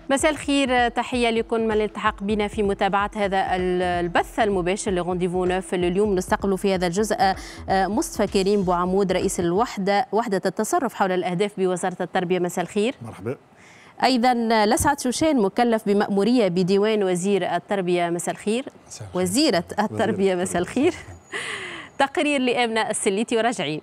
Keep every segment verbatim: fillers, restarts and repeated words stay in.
مساء الخير، تحية لكم من الالتحاق بنا في متابعة هذا البث المباشر لغونديفو نوف. اليوم نستقبل في هذا الجزء مصطفى كريم بوعمود رئيس الوحدة وحدة التصرف حول الأهداف بوزارة التربية. مساء الخير. مرحبا. أيضا لسعد شوشان مكلف بمأمورية بديوان وزير التربية. مساء الخير. وزيرة التربية. مساء الخير. تقرير لآمنة السليتي وراجعين.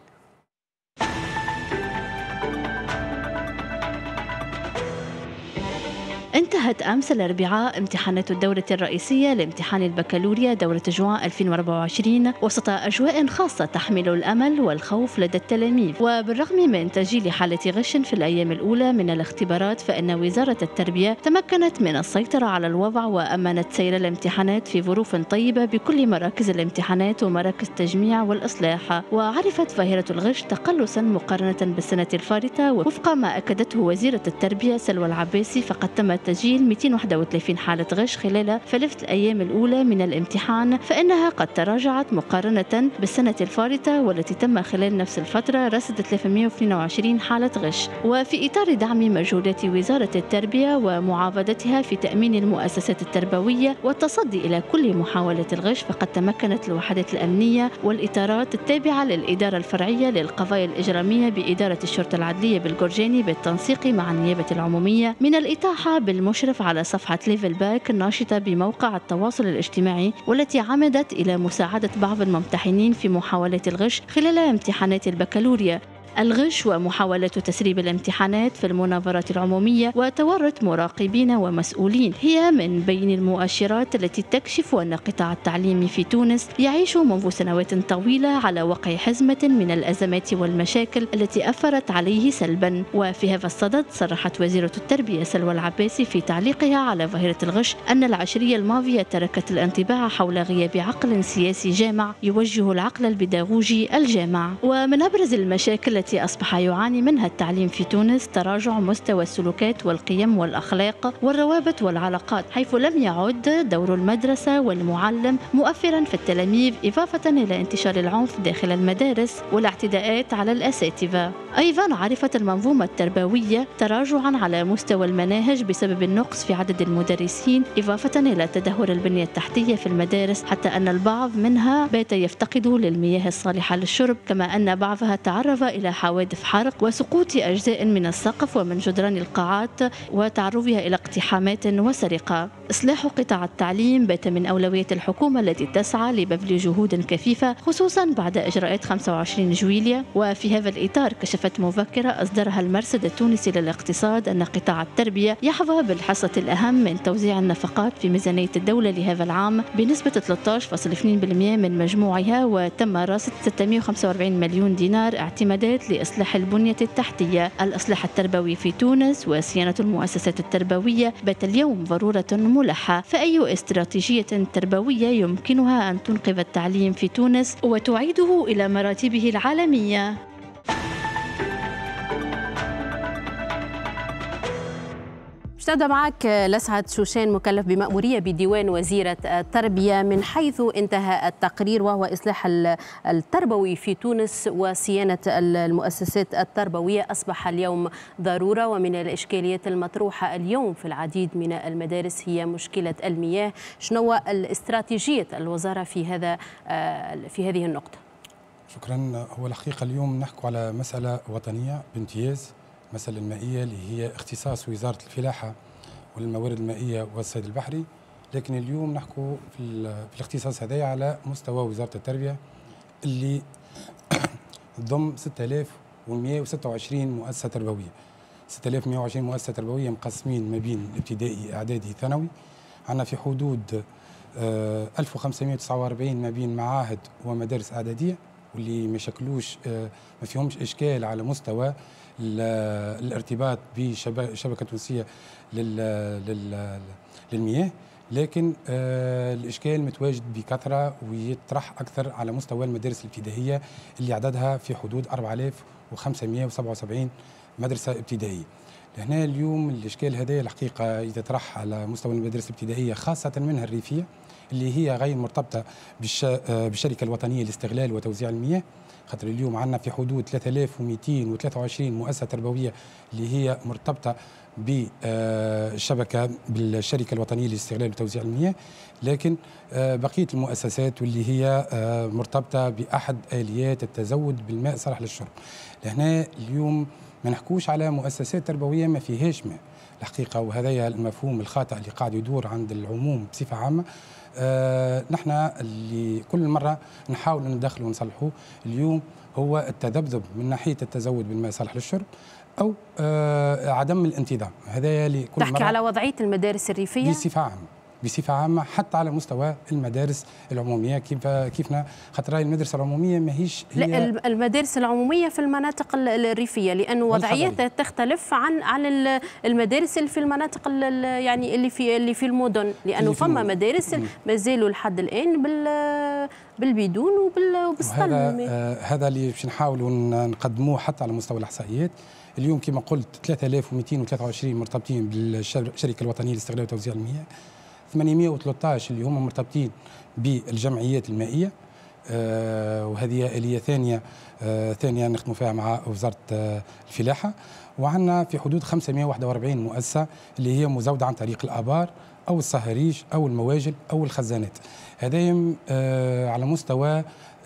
انتهت أمس الأربعاء امتحانات الدورة الرئيسية لامتحان البكالوريا دورة جوان ألفين وأربعة وعشرين وسط أجواء خاصة تحمل الأمل والخوف لدى التلاميذ. وبالرغم من تسجيل حالة غش في الأيام الأولى من الاختبارات، فإن وزارة التربية تمكنت من السيطرة على الوضع وأمنت سير الامتحانات في ظروف طيبة بكل مراكز الامتحانات ومراكز التجميع والإصلاح. وعرفت ظاهرة الغش تقلصا مقارنة بالسنة الفارطة، وفق ما أكدته وزيرة التربية سلوى العباسي، فقد تم تسجيل مئتين وواحد وثلاثين حالة غش خلال ثلاث الأيام الأولى من الامتحان، فإنها قد تراجعت مقارنة بالسنة الفارطة والتي تم خلال نفس الفترة رصد ثلاثمئة واثنين وعشرين حالة غش. وفي إطار دعم مجهودات وزارة التربية ومعاضدتها في تأمين المؤسسات التربوية والتصدي إلى كل محاولة الغش، فقد تمكنت الوحدات الأمنية والإطارات التابعة للإدارة الفرعية للقضايا الإجرامية بإدارة الشرطة العدلية بالجرجاني بالتنسيق مع النيابة العمومية من الإتاحة بالمشرف على صفحة ليفل باك الناشطة بموقع التواصل الاجتماعي، والتي عمدت إلى مساعدة بعض الممتحنين في محاولات الغش خلال امتحانات البكالوريا. الغش ومحاولة تسريب الامتحانات في المناظرات العمومية وتورط مراقبين ومسؤولين هي من بين المؤشرات التي تكشف أن قطاع التعليم في تونس يعيش منذ سنوات طويلة على وقع حزمة من الأزمات والمشاكل التي أثرت عليه سلبا. وفي هذا الصدد صرحت وزيرة التربية سلوى العباسي في تعليقها على ظاهرة الغش أن العشرية الماضية تركت الانطباع حول غياب عقل سياسي جامع يوجه العقل البيداغوجي الجامع. ومن أبرز المشاكل التي أصبح يعاني منها التعليم في تونس تراجع مستوى السلوكات والقيم والأخلاق والروابط والعلاقات، حيث لم يعد دور المدرسة والمعلم مؤثرا في التلاميذ، إضافة إلى انتشار العنف داخل المدارس والاعتداءات على الأساتذة. أيضا عرفت المنظومة التربوية تراجعا على مستوى المناهج بسبب النقص في عدد المدرسين، إضافة إلى تدهور البنية التحتية في المدارس، حتى أن البعض منها بات يفتقد للمياه الصالحة للشرب، كما أن بعضها تعرض إلى حوادث حرق وسقوط أجزاء من السقف ومن جدران القاعات وتعرضها إلى اقتحامات وسرقة. إصلاح قطاع التعليم بات من أولوية الحكومة التي تسعى لبذل جهود كثيفة، خصوصا بعد إجراءات خمسة وعشرين جويلية. وفي هذا الإطار كشفت مذكرة أصدرها المرصد التونسي للاقتصاد أن قطاع التربية يحظى بالحصة الأهم من توزيع النفقات في ميزانية الدولة لهذا العام بنسبة ثلاثة عشر فاصلة اثنين بالمئة من مجموعها، وتم رصد ستمئة وخمسة وأربعين مليون دينار اعتمادات لإصلاح البنية التحتية. الإصلاح التربوي في تونس وصيانة المؤسسات التربوية بات اليوم ضرورة ملحة، فأي استراتيجية تربوية يمكنها أن تنقذ التعليم في تونس وتعيده إلى مراتبه العالمية. نبدأ معك لسعد شوشان مكلف بمأمورية بديوان وزيرة التربية. من حيث انتهى التقرير وهو إصلاح التربوي في تونس وصيانة المؤسسات التربوية أصبح اليوم ضرورة، ومن الإشكاليات المطروحة اليوم في العديد من المدارس هي مشكلة المياه. شنو الاستراتيجية الوزارة في هذا في هذه النقطة؟ شكرا. هو الحقيقة اليوم نحكوا على مسألة وطنية بامتياز، مسألة المائية اللي هي اختصاص وزارة الفلاحة والموارد المائية والصيد البحري، لكن اليوم نحكوا في, في الاختصاص هذا على مستوى وزارة التربية اللي تضم ستة آلاف ومئة وستة وعشرين مؤسسة تربوية. ستة آلاف ومئة وعشرين مؤسسة تربوية مقسمين ما بين الابتدائي إعدادي ثانوي. عندنا في حدود ألف وخمسمئة وتسعة وأربعين ما بين معاهد ومدارس إعدادية، واللي ما شكلوش ما فيهمش إشكال على مستوى الارتباط بشبكة تونسية للمياه، لكن الإشكال متواجد بكثرة ويطرح أكثر على مستوى المدارس الابتدائية اللي عددها في حدود أربعة آلاف وخمسمئة وسبعة وسبعين مدرسة ابتدائية. لهنا اليوم الإشكال هذا الحقيقة يتطرح على مستوى المدارس الابتدائية، خاصة منها الريفية اللي هي غير مرتبطة بالشركة الوطنية لاستغلال وتوزيع المياه، خاطر اليوم عندنا في حدود ثلاثة آلاف ومئتين وثلاثة وعشرين مؤسسة تربوية اللي هي مرتبطة بالشبكة بالشركة الوطنية لاستغلال وتوزيع المياه، لكن بقية المؤسسات واللي هي مرتبطة بأحد آليات التزود بالماء صالح للشرب. لهنا اليوم ما نحكوش على مؤسسات تربوية ما فيهاش ماء الحقيقة، وهذا المفهوم الخاطئ اللي قاعد يدور عند العموم بصفة عامة. آه نحن اللي كل مرة نحاول ندخله ونصلحه اليوم هو التذبذب من ناحية التزود بالماء صالح للشرب أو آه عدم الانتظام. هذا اللي كل تحكي مرة على وضعية المدارس الريفية بصفة عامة بصفة عامة حتى على مستوى المدارس العمومية. كيف كيفنا خاطر المدرسة العمومية ماهيش هي لا المدارس العمومية في المناطق الريفية، لأن وضعيتها تختلف عن عن المدارس اللي في المناطق يعني اللي في اللي في المدن، لأنه فما مدارس ما زالوا لحد الآن بال بالبيدون وبالسطل. هذا هذا اللي باش نحاولوا نقدموه حتى على مستوى الإحصائيات. اليوم كما قلت ثلاثة آلاف ومئتين وثلاثة وعشرين مرتبطين بالشركة الوطنية لاستغلال وتوزيع المياه، ثمانمئة وثلاثة عشر اللي هم مرتبطين بالجمعيات المائية، آه وهذه آلية ثانية آه ثانية نخدموا فيها مع وزارة آه الفلاحة. وعندنا في حدود خمسمئة وواحد وأربعين مؤسسة اللي هي مزودة عن طريق الآبار أو الصهاريج أو المواجل أو الخزانات. هذا آه على مستوى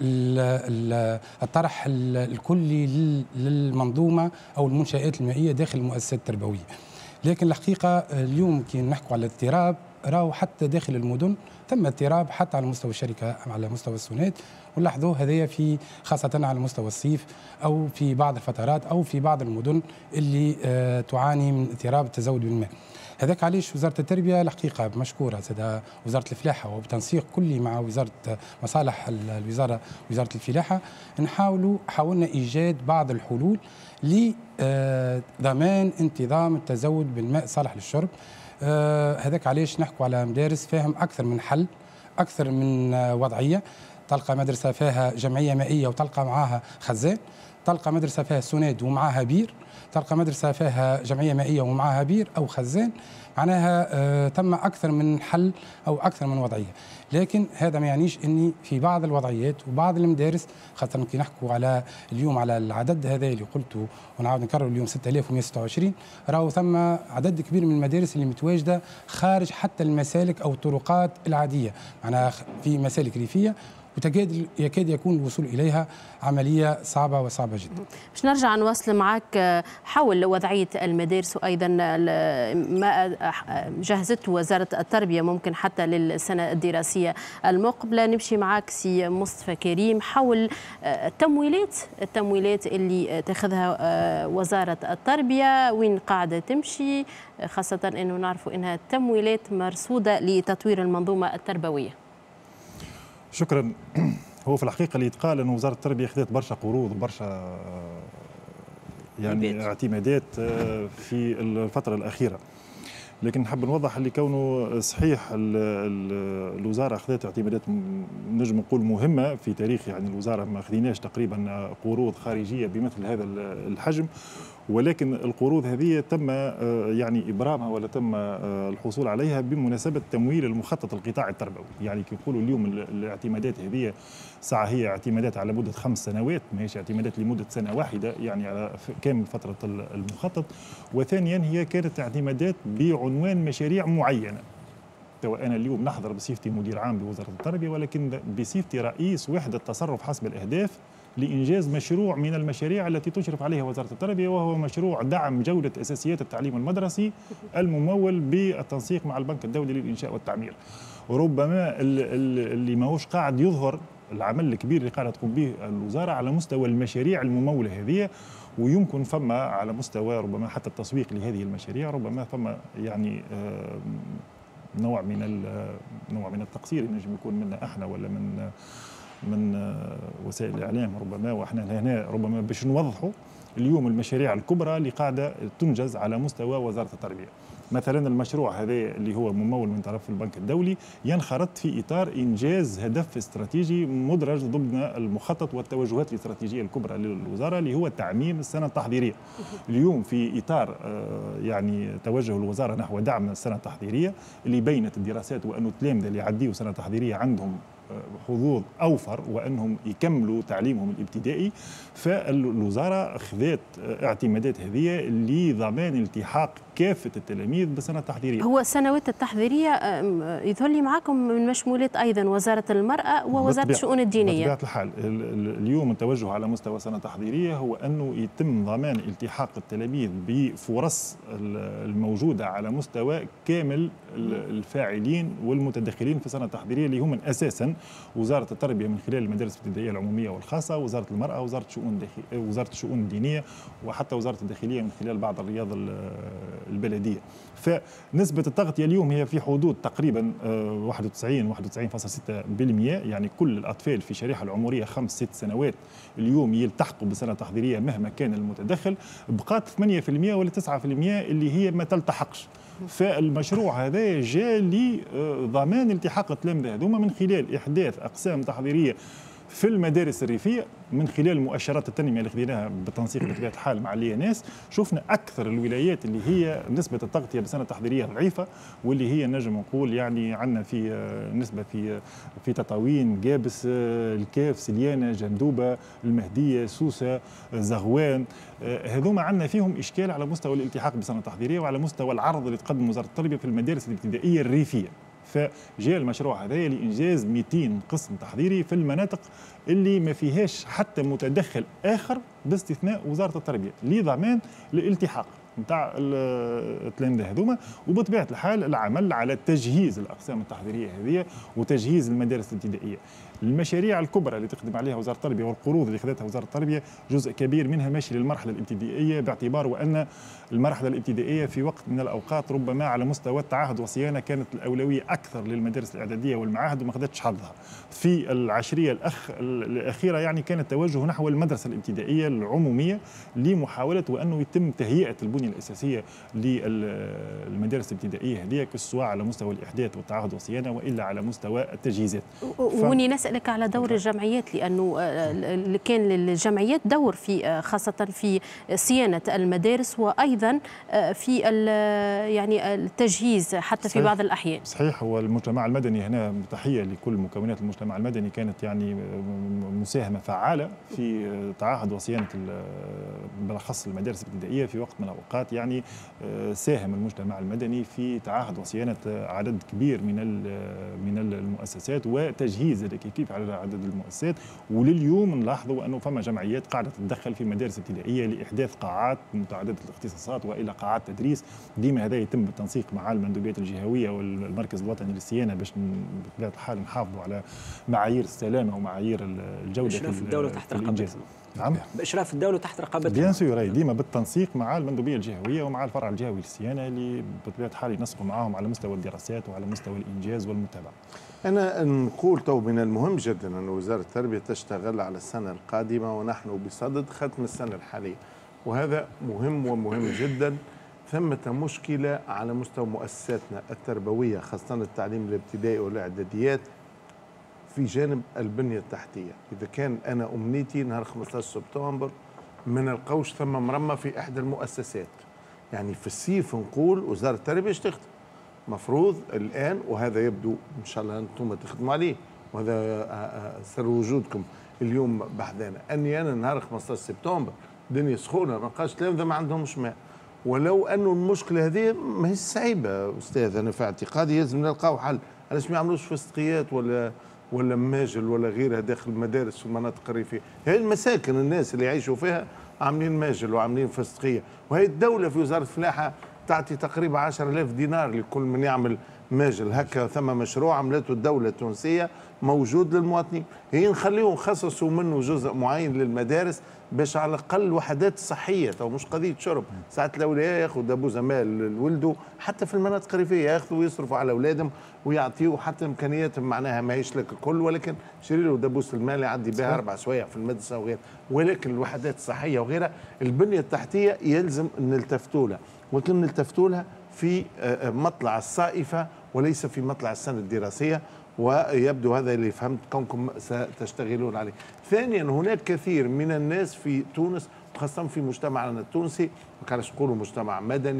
الطرح الكلي للمنظومة أو المنشآت المائية داخل المؤسسات التربوية. لكن الحقيقة اليوم كي نحكوا على الاضطراب راهو حتى داخل المدن تم اضطراب حتى على مستوى الشركة على مستوى السونات، ونلاحظوه هذايا في خاصة على مستوى الصيف أو في بعض الفترات أو في بعض المدن اللي آه تعاني من اضطراب التزود بالماء. هذاك علاش وزارة التربية الحقيقة مشكورة زاد وزارة الفلاحة وبتنسيق كلي مع وزارة مصالح الوزارة وزارة الفلاحة نحاولوا حاولنا إيجاد بعض الحلول لضمان انتظام التزود بالماء صالح للشرب. هذاك علاش نحكوا على مدارس فاهم أكثر من حل أكثر من وضعية. تلقى مدرسة فيها جمعية مائية وتلقى معاها خزان، تلقى مدرسة فيها سوناد ومعاها بير، تلقى مدرسة فيها جمعية مائية ومعاها بير أو خزان. معناها آه تم أكثر من حل أو أكثر من وضعية. لكن هذا ما يعنيش أني في بعض الوضعيات وبعض المدارس خاصة كي نحكوا على اليوم على العدد هذا اللي قلته ونعاود نكرر اليوم ستة آلاف ومئة وستة وعشرين، راهو ثم عدد كبير من المدارس اللي متواجدة خارج حتى المسالك أو الطرقات العادية، معناها في مسالك ريفية وتكاد يكاد يكون الوصول إليها عملية صعبة وصعبة جدا. باش نرجع نواصل معك حول وضعية المدارس وأيضا ما جهزته وزارة التربية ممكن حتى للسنة الدراسية المقبلة. نمشي معك سي مصطفى كريم حول التمويلات التمويلات اللي تاخذها وزارة التربية، وين قاعدة تمشي، خاصة أنه نعرفوا أنها تمويلات مرصودة لتطوير المنظومة التربوية. شكرا. هو في الحقيقه اللي يتقال انه وزاره التربيه اخذت برشا قروض وبرشا يعني اعتمادات في الفتره الاخيره، لكن نحب نوضح اللي كونه صحيح الوزاره اخذت اعتمادات نجم نقول مهمه في تاريخ يعني الوزاره ما اخذيناش تقريبا قروض خارجيه بمثل هذا الحجم، ولكن القروض هذه تم يعني ابرامها ولا تم الحصول عليها بمناسبه تمويل المخطط القطاع التربوي. يعني كي نقولوا اليوم الاعتمادات هذه ساعه هي اعتمادات على مده خمس سنوات، ماهيش اعتمادات لمده سنه واحده يعني على كامل فتره المخطط. وثانيا هي كانت اعتمادات بعنوان مشاريع معينه. سواء انا اليوم نحضر بصفتي مدير عام لوزاره التربيه، ولكن بصفتي رئيس وحده تصرف حسب الاهداف لإنجاز مشروع من المشاريع التي تشرف عليها وزارة التربية، وهو مشروع دعم جودة أساسيات التعليم المدرسي الممول بالتنسيق مع البنك الدولي للإنشاء والتعمير. وربما اللي ماهوش قاعد يظهر العمل الكبير اللي قاعدة تقوم به الوزارة على مستوى المشاريع الممولة هذه، ويمكن فما على مستوى ربما حتى التسويق لهذه المشاريع ربما فما يعني نوع من نوع من التقصير ينجم يكون منا احنا ولا من من وسائل الاعلام ربما، واحنا هنا ربما باش نوضحوا اليوم المشاريع الكبرى اللي قاعده تنجز على مستوى وزاره التربيه. مثلا المشروع هذا اللي هو ممول من طرف البنك الدولي ينخرط في اطار انجاز هدف استراتيجي مدرج ضمن المخطط والتوجهات الاستراتيجيه الكبرى للوزاره اللي هو تعميم السنه التحضيريه. اليوم في اطار يعني توجه الوزاره نحو دعم السنه التحضيريه اللي بينت الدراسات وانه التلامذه اللي يعديوا سنه تحضيريه عندهم حظوظ أوفر وأنهم يكملوا تعليمهم الابتدائي، فالوزارة خذت اعتمادات هذه لضمان التحاق كافة التلاميذ بالسنة التحضيرية. هو السنوات التحضيرية يظهر لي معكم من مشمولات أيضا وزارة المرأة ووزارة الشؤون الدينية. بطبيعة الحال اليوم التوجه على مستوى السنة التحضيرية هو أنه يتم ضمان التحاق التلاميذ بفرص الموجودة على مستوى كامل الفاعلين والمتدخلين في السنة التحضيرية اللي هم أساسا وزارة التربية من خلال المدارس الابتدائية العمومية والخاصة، وزارة المرأة، وزارة الشؤون وزارة الشؤون الدينية، وحتى وزارة الداخلية من خلال بعض الرياض البلدية. فنسبة التغطية اليوم هي في حدود تقريبا واحد وتسعين واحد وتسعين فاصلة ستة بالمئة، يعني كل الأطفال في شريحة العمرية خمس ست سنوات اليوم يلتحقوا بسنة تحضيرية مهما كان المتدخل. بقات ثمانية بالمئة ولا تسعة بالمئة اللي هي ما تلتحقش. فالمشروع هذا جاء لضمان التحاق التلاميذ هذوما من خلال إحداث أقسام تحضيرية في المدارس الريفية من خلال مؤشرات التنمية اللي خذيناها بالتنسيق بطبيعة الحال مع الياناس. شفنا أكثر الولايات اللي هي نسبة التغطية بسنة تحضيرية ضعيفة، واللي هي نجم نقول يعني عندنا في نسبة في في تطاوين، جابس، الكاف، سليانة، جندوبة، المهدية، سوسة، زغوان، هذوما عندنا فيهم إشكال على مستوى الالتحاق بسنة تحضيرية وعلى مستوى العرض اللي تقدم وزارة التربية في المدارس الابتدائية الريفية. فجاء المشروع هذا لإنجاز مئتين قسم تحضيري في المناطق اللي ما فيهاش حتى متدخل آخر باستثناء وزارة التربية لضمان الالتحاق نتاع التلاميذ هذوما. وبطبيعة الحال العمل على تجهيز الأقسام التحضيرية هذه وتجهيز المدارس الابتدائية. المشاريع الكبرى اللي تخدم عليها وزارة التربية والقروض اللي خذتها وزارة التربية جزء كبير منها ماشي للمرحلة الابتدائية، باعتبار وأن المرحلة الابتدائية في وقت من الأوقات ربما على مستوى التعهد والصيانة كانت الأولوية أكثر للمدارس الإعدادية والمعاهد وما خذتش حظها. في العشرية الأخ الأخيرة يعني كان التوجه نحو المدرسة الابتدائية العمومية لمحاولة وأنه يتم تهيئة البنية الأساسية للمدارس الابتدائية هذه سواء على مستوى الإحداث والتعهد والصيانة وإلا على مستوى التجهيزات. وني نسألك على دور الجمعيات، لأنه كان للجمعيات دور في خاصة في صيانة المدارس وأيضا في يعني التجهيز حتى في بعض الأحيان. صحيح، هو المجتمع المدني هنا تحية لكل مكونات المجتمع المدني كانت يعني مساهمة فعالة في تعاهد وصيانة بالأخص المدارس الابتدائية في وقت من الأوقات. يعني ساهم المجتمع المدني في تعاهد وصيانة عدد كبير من من المؤسسات وتجهيز كيف على عدد المؤسسات. ولليوم نلاحظوا أنه فما جمعيات قاعدة تتدخل في مدارس ابتدائية لإحداث قاعات متعددة الاختصاصات وإلى قاعات تدريس. ديما هذا يتم بالتنسيق مع المندوبيات الجهوية والمركز الوطني للصيانة باش بطبيعة الحال نحافظوا على معايير السلامة ومعايير الجودة في الدولة تحت الإنجاز. نعم، بإشراف الدولة تحت رقابتها. بيان سور، ديما بالتنسيق مع المندوبية الجهوية ومع الفرع الجهوي للصيانة اللي بطبيعة الحال ينسقوا معاهم على مستوى الدراسات وعلى مستوى الإنجاز والمتابعة. أنا نقول تو من المهم جدا أن وزارة التربية تشتغل على السنة القادمة ونحن بصدد ختم السنة الحالية، وهذا مهم ومهم جدا. ثمة مشكلة على مستوى مؤسساتنا التربوية خاصة التعليم الابتدائي والإعداديات في جانب البنية التحتية. إذا كان أنا أمنيتي نهار خمسة عشر سبتمبر ما نلقاوش ثم مرمى في إحدى المؤسسات، يعني في الصيف نقول وزارة التربية تخدم مفروض الآن، وهذا يبدو إن شاء الله أنتم تخدموا عليه وهذا سر وجودكم اليوم بحذانا، أني أنا نهار خمسة عشر سبتمبر دنيا سخونة ما لقاش تلامذة ما عندهمش ماء. ولو أنه المشكلة هذه ما هي صعيبة أستاذ، أنا في اعتقادي لازم نلقاو حل. علاش ما يعملوش فسقيات ولا ولا ماجل ولا غيرها داخل المدارس في المناطق الريفية؟ هي المساكن الناس اللي يعيشوا فيها عاملين ماجل وعاملين فسقية، وهي الدولة في وزارة الفلاحة تعطي تقريبا عشرة آلاف دينار لكل من يعمل ماجل. هكا ثم مشروع عملته الدولة التونسية موجود للمواطنين، هي نخليهم خصصوا منه جزء معين للمدارس باش على الاقل الوحدات الصحيه، تو مش قضيه شرب. ساعات الاولياء ياخذ ابو زمال لولده حتى في المناطق الريفيه ياخذوا ويصرفوا على اولادهم ويعطيوا حتى امكانياتهم معناها ماهيش لك الكل، ولكن شري له دبوس المال يعدي بها اربع سوايع في المدرسه وغيرها. ولكن الوحدات الصحيه وغيرها البنيه التحتيه يلزم نلتفتوا لها، ولكن نلتفتوا لها في مطلع الصائفه وليس في مطلع السنه الدراسيه، ويبدو هذا اللي فهمت كونكم ستشتغلون عليه. ثانيا هناك كثير من الناس في تونس خاصة في مجتمعنا التونسي، ما كانش نقولوا مجتمع مدني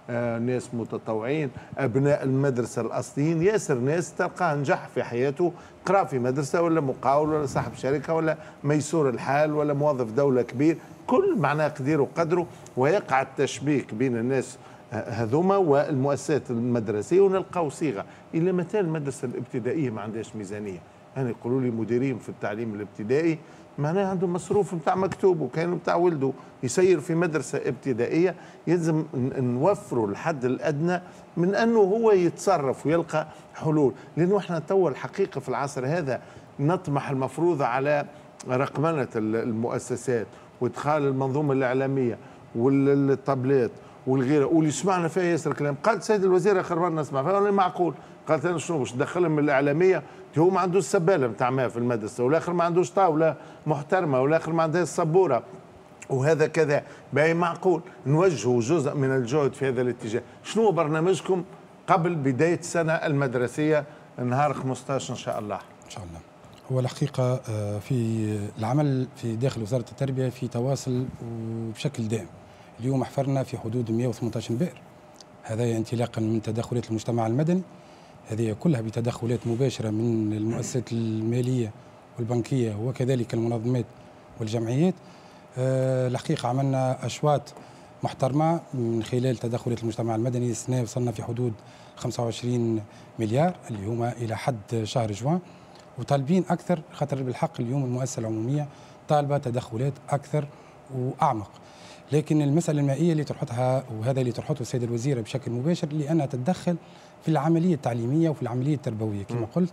آه ناس متطوعين، ابناء المدرسه الاصليين، ياسر ناس تلقاه نجح في حياته، قرا في مدرسه ولا مقاول ولا صاحب شركه ولا ميسور الحال ولا موظف دوله كبير، كل معناه قدير وقدره، ويقع التشبيك بين الناس هذوما والمؤسسات المدرسيه، ونلقاو صيغه. الى متى المدرسه الابتدائيه ما عندهاش ميزانيه؟ انا يقولوا لي مديرين في التعليم الابتدائي معناها عنده مصروف نتاع مكتوب وكان نتاع ولده يسير في مدرسه ابتدائيه، يلزم نوفروا الحد الادنى من انه هو يتصرف ويلقى حلول، لانه احنا تو الحقيقه في العصر هذا نطمح المفروض على رقمنه المؤسسات وادخال المنظومه الاعلاميه والطابلات والغيره، واللي سمعنا فيها ياسر كلام. قالت سيد الوزير اخر مره نسمع فيها ولا معقول، قالت انا شنو باش ندخلهم من الاعلاميه؟ هو ما عندوش سباله نتاع ماء في المدرسه، والاخر ما عندوش طاوله محترمه، والاخر ما عندهاش سبوره، وهذا كذا. باهي معقول نوجهوا جزء من الجهد في هذا الاتجاه. شنو برنامجكم قبل بدايه السنه المدرسيه نهار خمسطاش ان شاء الله؟ ان شاء الله. هو الحقيقه في العمل في داخل وزاره التربيه في تواصل وبشكل دائم. اليوم حفرنا في حدود مئة وثمانية عشر بئر، هذا انطلاقا من تدخلات المجتمع المدني، هذه كلها بتدخلات مباشرة من المؤسسات المالية والبنكية وكذلك المنظمات والجمعيات. أه الحقيقة عملنا أشواط محترمة من خلال تدخلات المجتمع المدني. السنة وصلنا في حدود خمسة وعشرين مليار اللي هما إلى حد شهر جوان، وطالبين أكثر، خاطر بالحق اليوم المؤسسة العمومية طالبة تدخلات أكثر وأعمق. لكن المسألة المائية اللي ترحطها، وهذا اللي ترحطه السيد الوزير بشكل مباشر، لأنها تتدخل في العملية التعليمية وفي العملية التربوية كما قلت.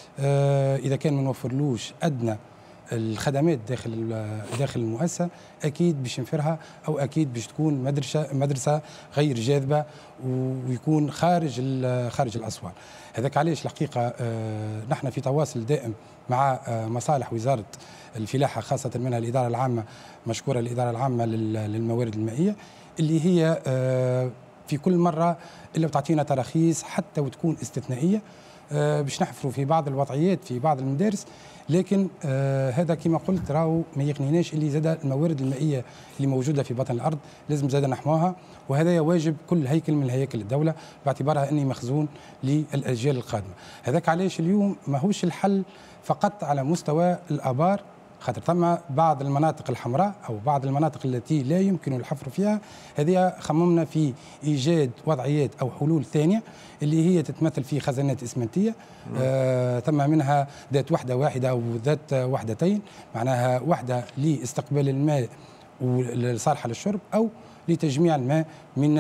آه إذا كان ما نوفرلوش أدنى الخدمات داخل داخل المؤسسة، أكيد باش نفرها، أو أكيد باش تكون مدرسة مدرسة غير جاذبة ويكون خارج خارج الأسوار. هذاك علاش الحقيقة آه نحن في تواصل دائم مع آه مصالح وزارة الفلاحة، خاصة منها الإدارة العامة، مشكورة الإدارة العامة للموارد المائية، اللي هي آه في كل مرة إلا بتعطينا تراخيص حتى وتكون استثنائية آه باش نحفروا في بعض الوضعيات في بعض المدارس. لكن آه هذا كما قلت راهو ما يقنيناش اللي زاد الموارد المائية اللي موجودة في بطن الأرض لازم زاد نحموها، وهذا واجب كل هيكل من هياكل الدولة باعتبارها أني مخزون للأجيال القادمة. هذاك علاش اليوم ماهوش الحل فقط على مستوى الآبار، خاطر ثم بعض المناطق الحمراء أو بعض المناطق التي لا يمكن الحفر فيها، هذه خممنا في إيجاد وضعيات أو حلول ثانية اللي هي تتمثل في خزانات إسمنتية. آه ثم منها ذات وحدة واحدة أو ذات وحدتين، معناها وحدة لاستقبال الماء والصالحة للشرب، أو لتجميع الماء من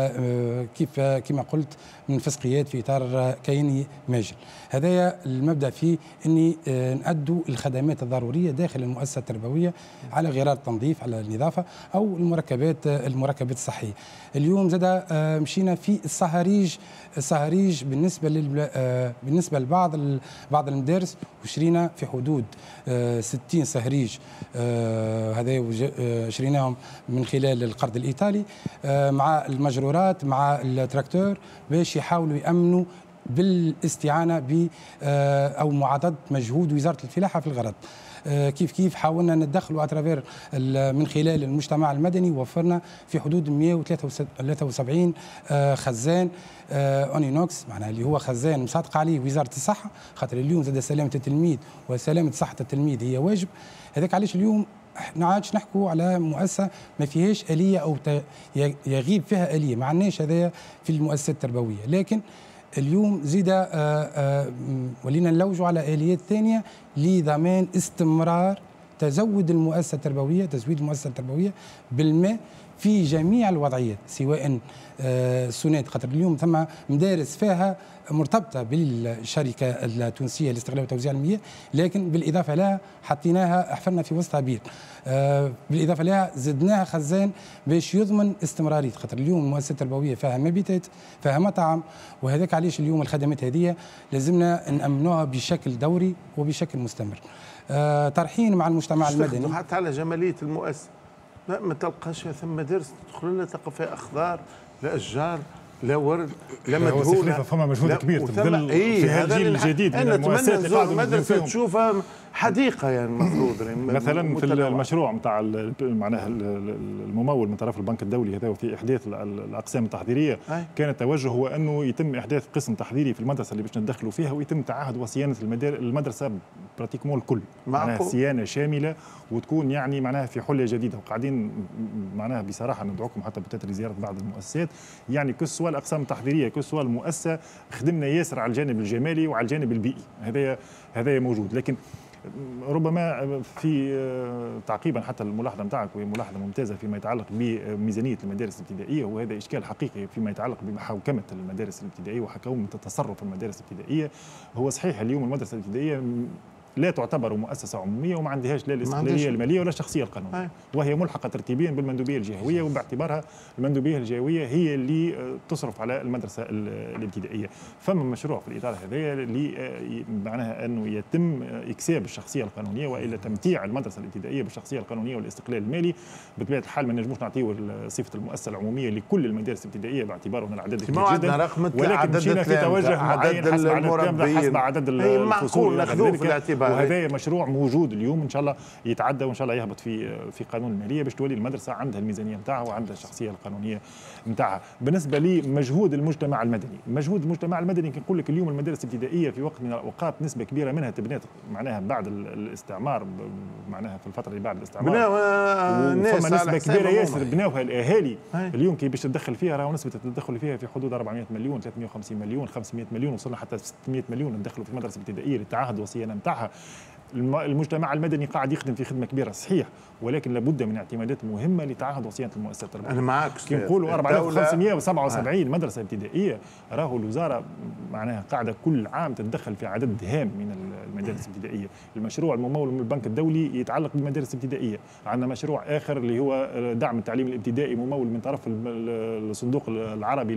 كيف كما قلت من فسقيات في اطار كياني ماجن. هذا المبدا فيه اني نأدوا الخدمات الضروريه داخل المؤسسه التربويه على غرار التنظيف، على النظافه، او المركبات المركبات الصحيه. اليوم زاد مشينا في الصهاريج الصهاريج بالنسبه لل بالنسبه لبعض بعض المدارس، وشرينا في حدود ستين صهريج، هذا شريناهم من خلال القرض الايطالي مع المجرورات مع التراكتور، باش يحاولوا يأمنوا بالاستعانة ب أو معاضدة مجهود وزارة الفلاحة في الغرض. كيف كيف حاولنا ندخلوا اترافير من خلال المجتمع المدني، وفرنا في حدود مئة وثلاثة وسبعين خزان اونينوكس، معناها اللي هو خزان مصادقه عليه وزاره الصحه، خاطر اليوم زاد سلامه التلميذ وسلامه صحه التلميذ هي واجب. هذاك علاش اليوم ما عادش نحكوا على مؤسسه ما فيهاش اليه او يغيب فيها اليه، ما عندناش هذايا في المؤسسات التربويه. لكن اليوم زيد ولينا نلوجوا على اليات ثانيه لضمان استمرار تزود المؤسسه التربويه تزويد المؤسسه التربويه بالماء في جميع الوضعيات، سواء السونات، خاطر اليوم ثم مدارس فيها مرتبطه بالشركه التونسيه لاستغلال وتوزيع المياه، لكن بالاضافه لها حطيناها حفرنا في وسطها بير، بالاضافه لها زدناها خزان باش يضمن استمراريه، خاطر اليوم المؤسسه التربويه فيها مبيتات فيها مطعم، وهذاك علاش اليوم الخدمات هذه لازمنا نامنوها بشكل دوري وبشكل مستمر. طرحين مع المجتمع المدني حتى على جماليه المؤسسه، لا ما تلقاش ثم درس تدخل لنا تلقى فيها اخضار، لا اشجار، لا ورد، لا مدهونه، فما مجهود كبير تبذل في هذا الجيل الجديد من المؤسسات اللي قاعدين مدرسه تشوفها حديقه يعني المفروض مثلا في المشروع نتاع معناها الممول من طرف البنك الدولي هذا في احداث الاقسام التحضيريه أي. كان التوجه هو انه يتم احداث قسم تحضيري في المدرسه اللي باش ندخلوا فيها ويتم تعهد وصيانه المدرسه براتيكمون الكل، معناها صيانه شامله وتكون يعني معناها في حله جديده. وقاعدين معناها بصراحه ندعوكم حتى بتاتي زياره بعض المؤسسات، يعني كل سواء الاقسام التحضيريه كل سواء المؤسسه خدمنا ياسر على الجانب الجمالي وعلى الجانب البيئي، هذا هذا موجود. لكن ربما في تعقيبا حتى الملاحظه نتاعك وهي ملاحظه ممتازه فيما يتعلق بميزانيه المدارس الابتدائيه، وهذا اشكال حقيقي فيما يتعلق بحوكمه المدارس الابتدائيه وحوكمه التصرف المدارس الابتدائيه. هو صحيح اليوم المدرسه الابتدائيه لا تعتبر مؤسسه عموميه وما عندهاش لا الاستقلاليه الماليه ولا الشخصيه القانونيه، وهي ملحقه ترتيبيا بالمندوبيه الجهويه، وباعتبارها المندوبيه الجهويه هي اللي تصرف على المدرسه الابتدائيه. فما مشروع في الاطار هذا اللي معناها انه يتم اكساب الشخصيه القانونيه والا تمتيع المدرسه الابتدائيه بالشخصيه القانونيه والاستقلال المالي. بطبيعه الحال ما نجموش نعطيو صفه المؤسسه العموميه لكل المدارس الابتدائيه باعتباره ان العدد كبير جدا، ولكن مشينا في توجه معين حسب عدد حسب عدد الفصول وهذا مشروع موجود اليوم ان شاء الله يتعدى وان شاء الله يهبط في في قانون الماليه باش تولي المدرسه عندها الميزانيه نتاعها وعندها الشخصيه القانونيه نتاعها. بالنسبه لي مجهود المجتمع المدني، مجهود المجتمع المدني كي نقول لك اليوم المدارس الابتدائيه في وقت من الاوقات نسبه كبيره منها تبنات معناها بعد الاستعمار، معناها في الفتره اللي بعد الاستعمار وفما نسبه كبيره ياسر بناوها الاهالي. اليوم كي باش تدخل فيها راهو نسبه التدخل فيها في حدود أربعمائة مليون ثلاثمائة وخمسين مليون خمسمائة مليون، وصلنا حتى ستمائة مليون ندخلوا في المدرسه الابتدائيه للتعهد والصيانه نتاعها. المجتمع المدني قاعد يخدم في خدمه كبيره صحيح، ولكن لابد من اعتمادات مهمه لتعهد وصيانه المؤسسات التربويه. انا معك كي نقولوا أربعة آلاف وخمسمائة وسبعة وسبعين مدرسه ابتدائيه، راهو الوزاره معناها قاعده كل عام تتدخل في عدد هام من المدارس الابتدائيه. المشروع الممول من البنك الدولي يتعلق بالمدارس الابتدائيه، عندنا مشروع اخر اللي هو دعم التعليم الابتدائي ممول من طرف الصندوق العربي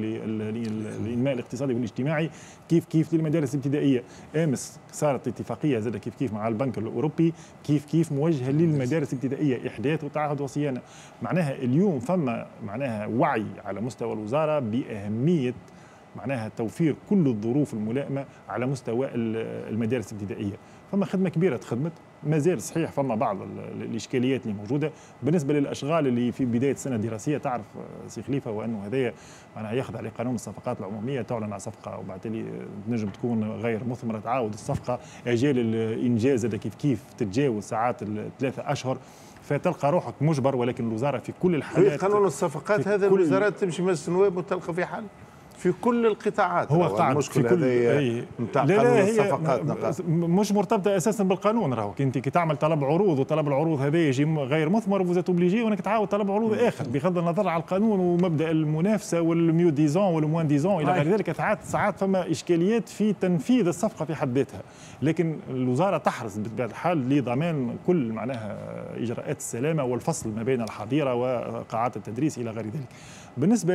للانماء الاقتصادي والاجتماعي كيف كيف للمدارس الابتدائيه. امس صارت اتفاقيه زاد كيف كيف مع البنك الاوروبي كيف كيف موجهه للمدارس الابتدائيه احداث وتعهد وصيانه. معناها اليوم فما معناها وعي على مستوى الوزاره باهميه معناها توفير كل الظروف الملائمه على مستوى المدارس الابتدائيه. فما خدمه كبيره تخدمت، ما زال صحيح فما بعض الاشكاليات اللي موجوده بالنسبه للاشغال اللي في بدايه السنه الدراسيه. تعرف سي خليفه وانه هذايا معناها يخضع لقانون الصفقات العموميه، تعلن على صفقه وبعد تالي تنجم تكون غير مثمره، تعاود الصفقه، اجال الانجاز هذا كيف كيف تتجاوز ساعات الثلاثه اشهر، فتلقى روحك مجبر. ولكن الوزاره في كل الحالات في قانون الصفقات هذا الوزارات تمشي مجلس النواب وتلقى في حل في كل القطاعات. هو قاعد في كل نتاع قانون الصفقات مش مرتبطه اساسا بالقانون. راهو انت كي تعمل طلب عروض وطلب العروض هذا يجي غير مثمر وزات اوبليجي وانك تعاود طلب عروض اخر بغض النظر على القانون ومبدا المنافسه والميو ديزون والموان ديزون الى غير ذلك. ساعات ساعات فما اشكاليات في تنفيذ الصفقه في حد ذاتها، لكن الوزاره تحرص بطبيعه الحال لضمان كل معناها اجراءات السلامه والفصل ما بين الحظيره وقاعات التدريس الى غير ذلك. بالنسبه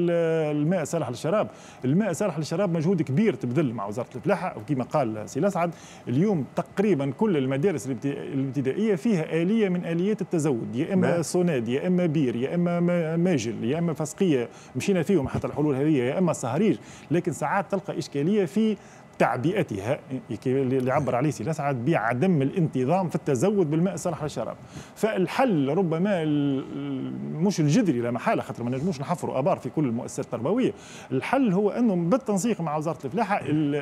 للماء صالح للشراب، الماء صالح للشراب مجهود كبير تبذل مع وزاره الفلاحه، وكما قال سي الاسعد اليوم تقريبا كل المدارس الابتدائيه فيها اليه من اليات التزود، يا اما صوناد يا اما بير يا اما ماجل يا اما فسقيه مشينا فيهم حتى الحلول هذه، يا اما صهريج. لكن ساعات تلقى اشكاليه في تعبئتها اللي عبر عليه سي الاسعد بعدم الانتظام في التزود بالماء الصالح للشراب. فالحل ربما مش الجذري لا محاله، خاطر ما نجموش نحفروا ابار في كل المؤسسات التربويه. الحل هو انه بالتنسيق مع وزاره الفلاحه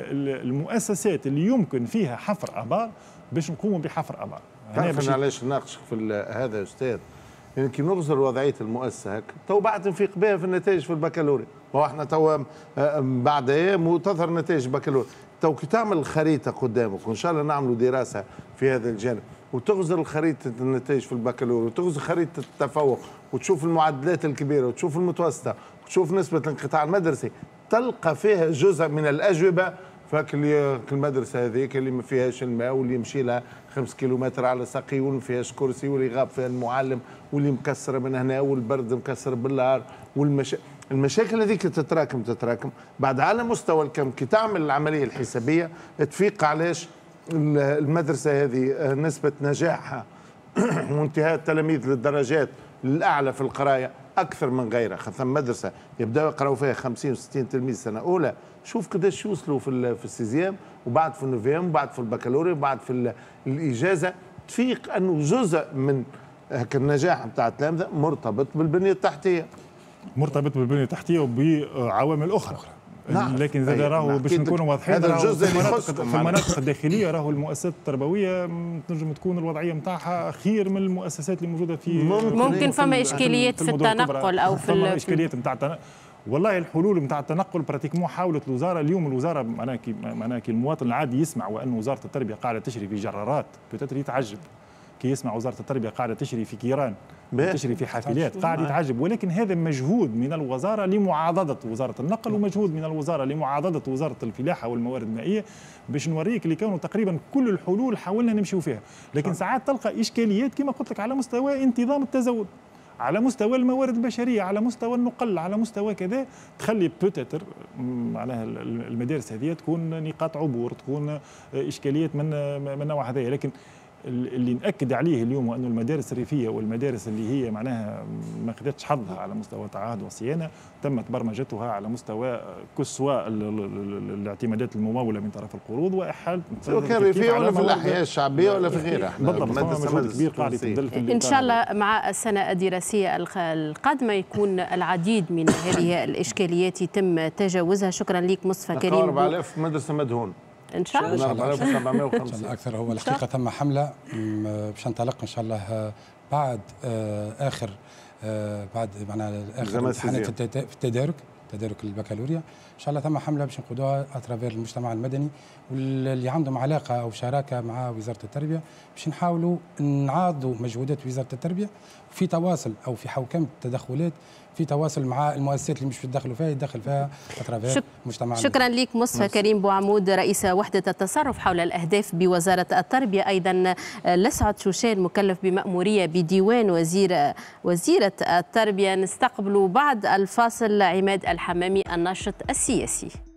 المؤسسات اللي يمكن فيها حفر ابار باش نقوموا بحفر ابار. تعرف علاش نناقش في هذا يا استاذ؟ يعني كي نغزر وضعيه المؤسسه هكا تو بعد نفيق بها في النتائج في البكالوريا، ما احنا تو بعد ايام وتظهر نتائج البكالوريا. تو كي تعمل الخريطه قدامك وان شاء الله نعملوا دراسه في هذا الجانب وتغزر الخريطه النتائج في البكالوريا وتغزر خريطه التفوق وتشوف المعدلات الكبيره وتشوف المتوسطه وتشوف نسبه الانقطاع المدرسي، تلقى فيها جزء من الاجوبه. فاك المدرسه هذيك اللي ما فيهاش الماء واللي يمشي لها خمس كيلومتر على ساقي واللي ما فيهاش كرسي واللي غاب فيها المعلم واللي مكسره من هنا والبرد مكسر بالنهار والمشا... المشاكل هذيك تتراكم تتراكم بعد على مستوى الكم. كي تعمل العمليه الحسابيه تفيق علاش المدرسه هذه نسبه نجاحها وانتهاء التلاميذ للدرجات الاعلى في القرايه اكثر من غيرها، خاصه مدرسه يبداوا يقراوا فيها خمسين وستين تلميذ سنه اولى، شوف قداش يوصلوا في في السيزيام وبعد في النوفيام وبعد في البكالوريا وبعد في الاجازه، تفيق انه جزء من هكا النجاح نتاع التلامذه مرتبط بالبنيه التحتيه، مرتبط بالبنيه التحتيه وبعوامل اخرى. نعم. لكن زاد راهو باش نكونوا واضحين، هذا الجزء في المناطق, في المناطق الداخليه راهو المؤسسات التربويه تنجم تكون الوضعيه نتاعها خير من المؤسسات اللي موجوده في ممكن, ممكن فما اشكاليات في, في التنقل او في فما اشكاليات نتاع التنقل. والله الحلول نتاع التنقل براتيكمون حاولت الوزاره اليوم. الوزاره معناها كي معناها كي المواطن العادي يسمع وان وزاره التربيه قاعده تشري في جرارات بتاتر يتعجب، كي يسمع وزاره التربيه قاعده تشري في كيران تشري في حافلات قاعد يتعجب. ولكن هذا مجهود من الوزاره لمعاضده وزاره النقل ومجهود من الوزاره لمعاضده وزاره الفلاحه والموارد المائيه، باش نوريك اللي كانوا تقريبا كل الحلول حاولنا نمشيو فيها. لكن ساعات تلقى اشكاليات كما قلت لك على مستوى انتظام التزود، على مستوى الموارد البشريه، على مستوى النقل، على مستوى كذا، تخلي بوتيتر معناها المدارس هذه تكون نقاط عبور، تكون اشكاليات من من النوع هذايا. لكن اللي نأكد عليه اليوم وأنه المدارس الريفية والمدارس اللي هي معناها ما خدتش حظها على مستوى التعهد والصيانة تمت برمجتها على مستوى كسوة الاعتمادات الممولة من طرف القروض وإحالة سواء كان ريفية ولا في الأحياء الشعبية ولا في غيرها. بالضبط كبير قاعد يتبدل. إن شاء الله مع السنة الدراسية القادمة يكون العديد من هذه الإشكاليات يتم تجاوزها. شكرا لك مصطفى كريم. أربعة آلاف مدرسة مدهون ان شاء الله. أربعة آلاف وسبعمائة وخمسين اكثر. هو الحقيقه ثم حمله باش ننطلق ان شاء الله بعد اخر بعد معناها اخر امتحانات في التدارك تدارك البكالوريا ان شاء الله ثم حمله باش نقودوها اترافير المجتمع المدني واللي عندهم علاقه او شراكه مع وزاره التربيه باش نحاولوا نعاضوا مجهودات وزاره التربيه في تواصل او في حوكمه التدخلات في تواصل مع المؤسسات اللي مش بتدخلوا فيها يدخل فيها اترافير المجتمع. شكرا لك مصطفى كريم بوعمود رئيس وحده التصرف حول الاهداف بوزاره التربيه. ايضا لسعد شوشان مكلف بمأموريه بديوان وزير وزيره التربيه. نستقبل بعد الفاصل عماد الحمامي الناشط السياسي.